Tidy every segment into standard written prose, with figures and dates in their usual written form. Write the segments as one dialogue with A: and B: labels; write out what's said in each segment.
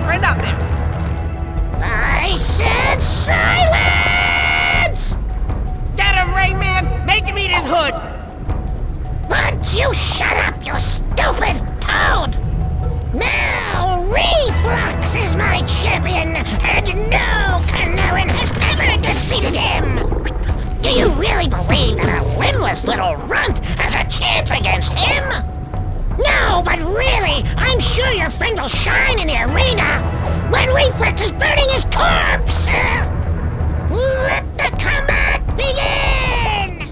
A: friend out there.
B: I said silence!
A: Get him, Rayman! Make him eat his hood!
B: But you shut up, you stupid toad! Now, Reflux is my champion, and no Canaran has ever defeated him! Do you really believe that a limbless little runt has a chance against him? No, but really, I'm sure your friend will shine in the arena when Reflex is burning his corpse! Let the combat begin!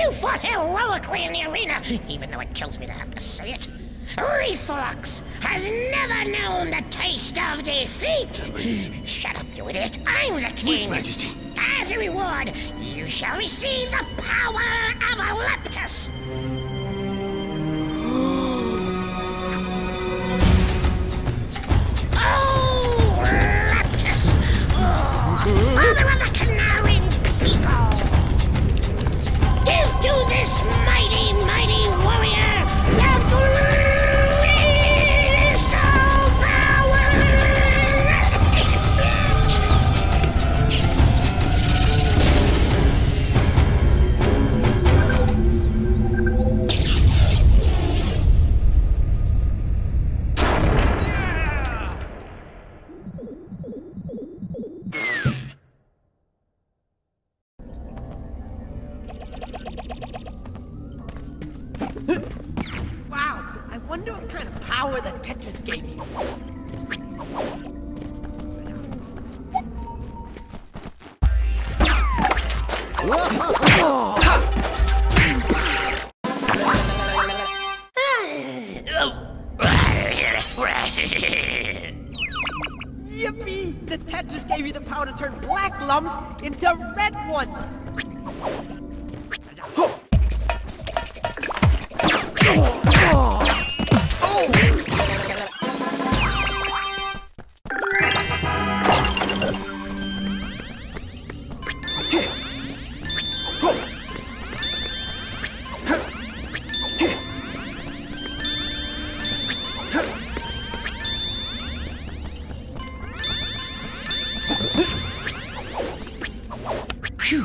B: You fought heroically in the arena, even though it kills me to have to say it. Reflux has never known the taste of defeat! Shut up, you idiot. I'm the king!
C: Yes, Majesty.
B: As a reward, you shall receive the power of Olympus! Oh, Leptus! Oh, father of the Canarian people! Give to this mighty, mighty warrior the greatest of
A: Wow, I wonder what kind of power that Tetris gave you. Yippee! The Tetris gave you the power to turn black lumps into red ones!
C: Phew.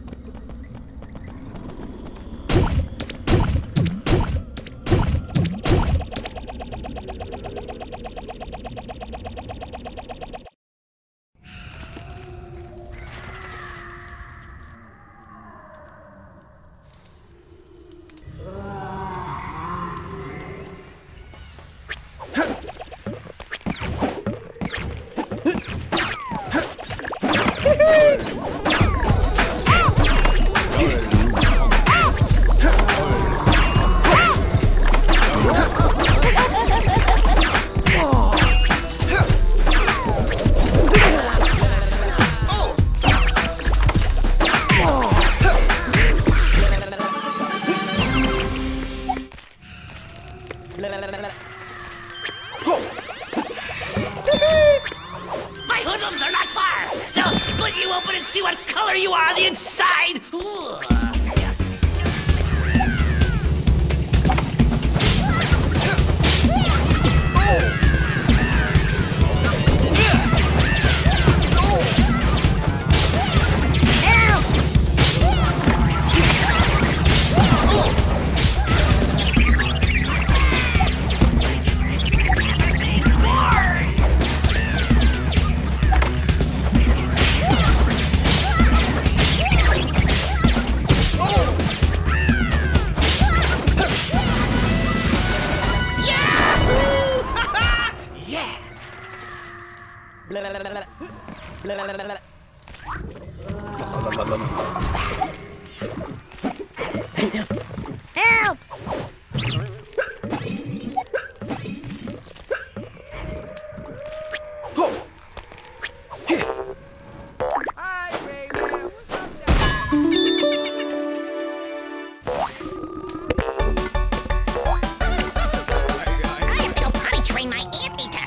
D: My hoodlums are not far! They'll split you open and see what color you are on the inside! Ugh.
B: Help!
A: Hi, Rayman. What's up now?
B: I have to go potty train my anteater.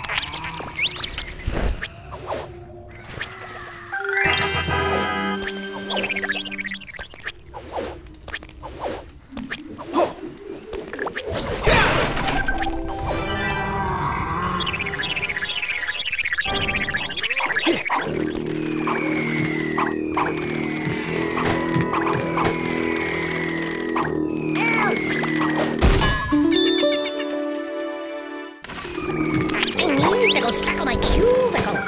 B: I need to go spackle my cubicle.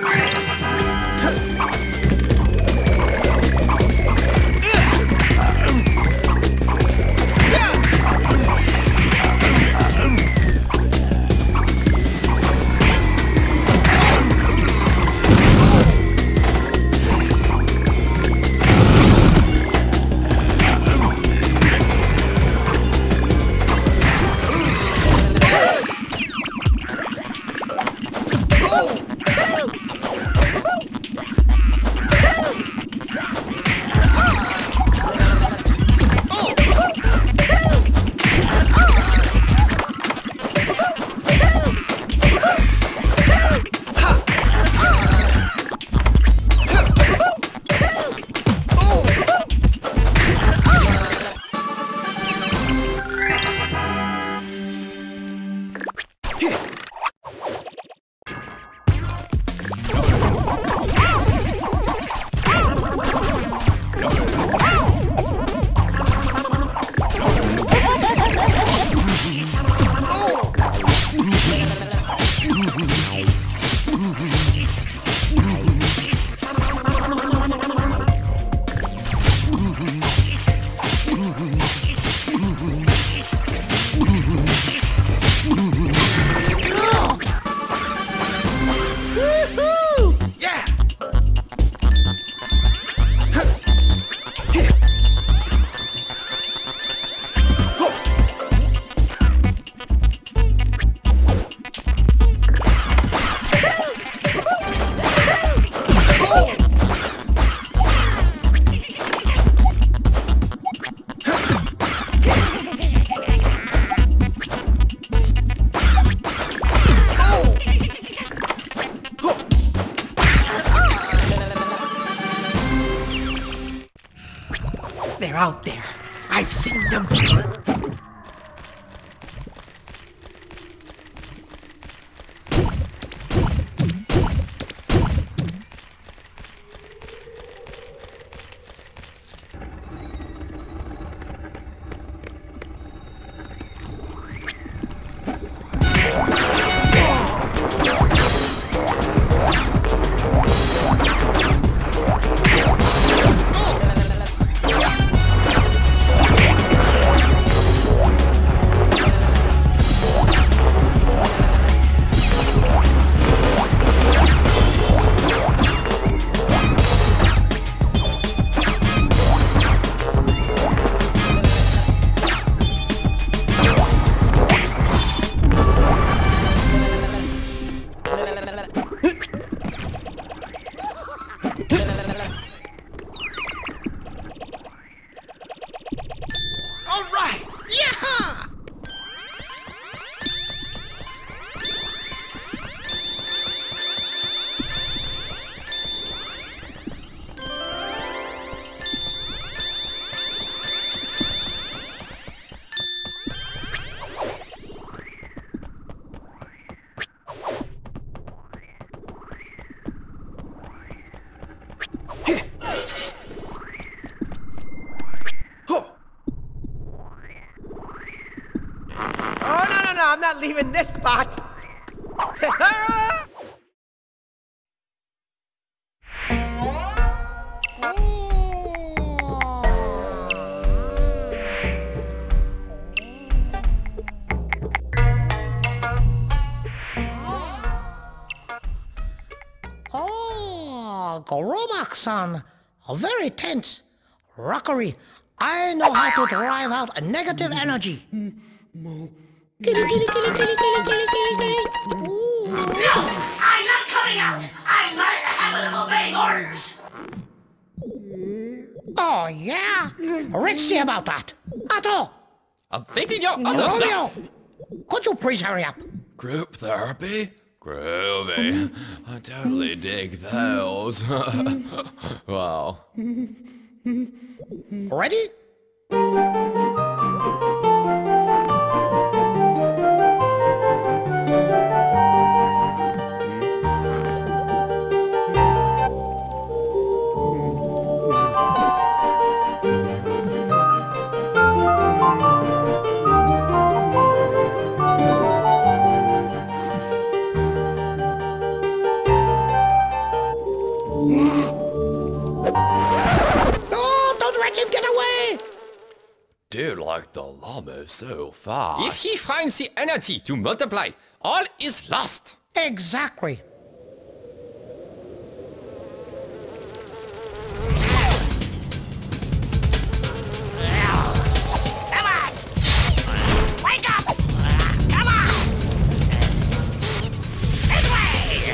A: They're out there. I've seen them. I'm not leaving this spot.
B: Oh, Goromak-san. Very tense. Rockery. I know how to drive out a negative energy. Kitty, kitty, kitty, kitty, kitty, kitty, kitty, kitty.
D: No! I'm not coming out! I'm not in the habit of obeying orders!
B: Oh, yeah? Let's see about that. Otto!
C: Awaiting your orders, sir.
B: Romeo! Could you please hurry up?
C: Group therapy? Groovy. I totally dig those. Wow.
B: Ready?
C: Dude, like the llama is so fast.
E: If he finds the energy to multiply, all is lost.
B: Exactly. Come on! Wake up! Come on! This way!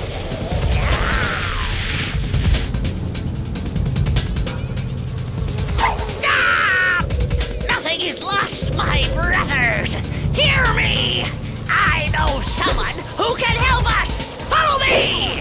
B: Nothing is lost, my brothers! Hear me! I know someone who can help us! Follow me!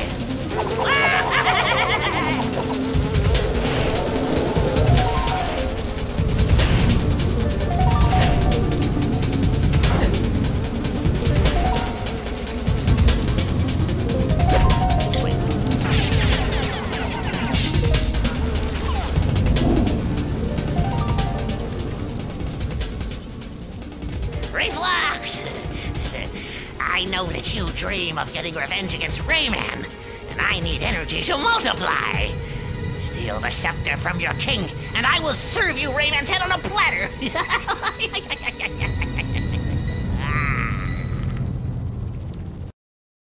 B: Reflux! I know that you dream of getting revenge against Rayman, and I need energy to multiply. Steal the scepter from your king, and I will serve you Rayman's head on a platter.